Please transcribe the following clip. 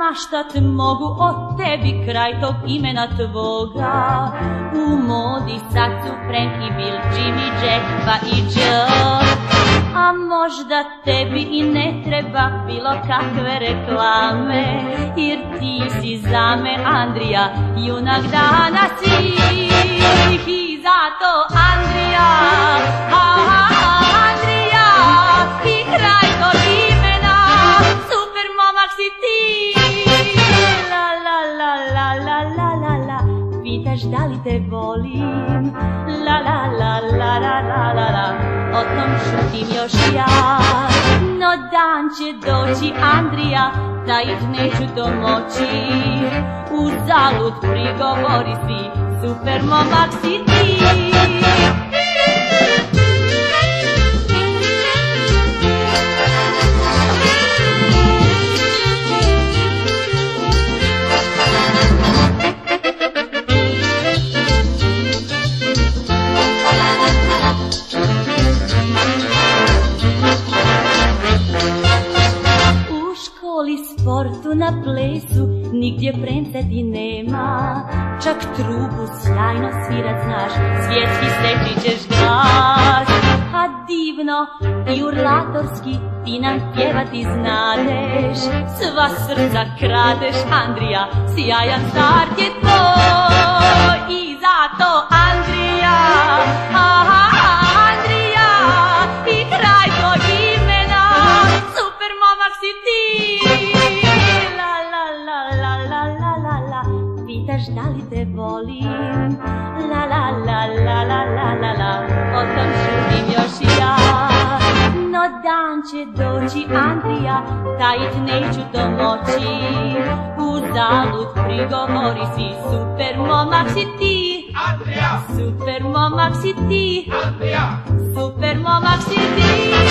maštat mogu o tebi kraj tog imena tvoga. U modi sad su Frank i Bill, Jimmy, Jack pa i Joe. A možda tebi i ne treba bilo kakve reklame, jer ti si za me Andrija, junak dana svih. I zato Andrija, Andrija, i kraj tog imena, super momak si ti. La la la la la la la la, pitaš da li te volim. La la la la la la la la, o tom šutim još ja. No dan će doći Andrija, da ih neću domoći. Uzalud prigovori si, super momak si ti. Sportu na plesu, nigdje premca ti nema. Čak trubu sjajno svirat znaš, svjetski steći ćeš glas. A divno i urlatorski ti nam pjevati znadeš. Sva srca kradeš, Andrija, sjajan start je tvoj. I zato Andrija, Andrija, i kraj tvoj imena, super momak si ti. Pitaš da li te volim. La la la la la la la la, o tom šutim još ja. No dan će doći Andrija, da ih neću domoći. Uzalud prigovori si, super momak si ti. Andrija, super momak si ti. Andrija, super momak si ti.